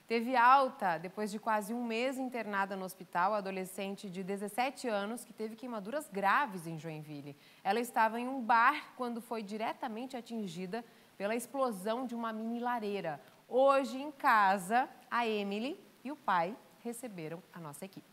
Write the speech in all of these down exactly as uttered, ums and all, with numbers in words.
Teve alta depois de quase um mês internada no hospital, a adolescente de dezessete anos que teve queimaduras graves em Joinville. Ela estava em um bar quando foi diretamente atingida pela explosão de uma mini lareira. Hoje, em casa, a Emily e o pai receberam a nossa equipe.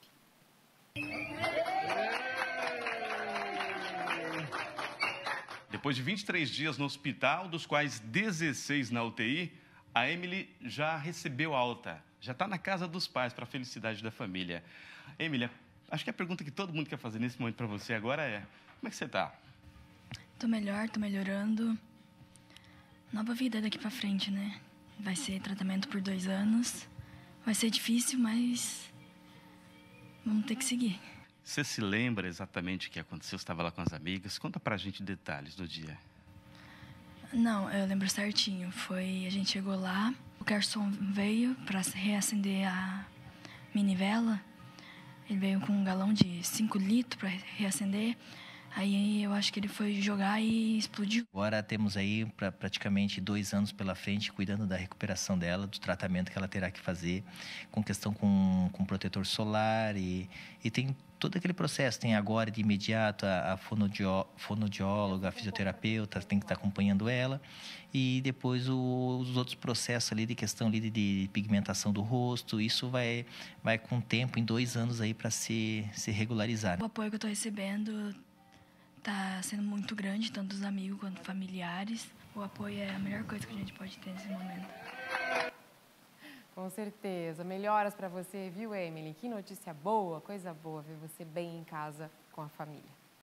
Depois de vinte e três dias no hospital, dos quais dezesseis na U T I, a Emily já recebeu alta. Já está na casa dos pais, para a felicidade da família. Emily, acho que a pergunta que todo mundo quer fazer nesse momento para você agora é: como é que você está? Tô melhor, tô melhorando. Nova vida daqui para frente, né? Vai ser tratamento por dois anos. Vai ser difícil, mas vamos ter que seguir. Você se lembra exatamente o que aconteceu? Você estava lá com as amigas? Conta pra gente detalhes do dia. Não, eu lembro certinho. Foi, a gente chegou lá, o garçom veio para reacender a mini vela. Ele veio com um galão de cinco litros para reacender. Aí eu acho que ele foi jogar e explodiu. Agora temos aí pra, praticamente dois anos pela frente, cuidando da recuperação dela, do tratamento que ela terá que fazer, com questão com, com protetor solar e, e tem todo aquele processo. Tem agora de imediato a, a fonoaudió, fonoaudióloga, a fisioterapeuta, tem que estar acompanhando ela. E depois o, os outros processos ali de questão ali de, de pigmentação do rosto, isso vai, vai com o tempo, em dois anos aí para se, se regularizar. O apoio que eu estou recebendo está sendo muito grande, tanto dos amigos quanto familiares. O apoio é a melhor coisa que a gente pode ter nesse momento. Com certeza. Melhoras para você, viu, Emily? Que notícia boa, coisa boa ver você bem em casa com a família.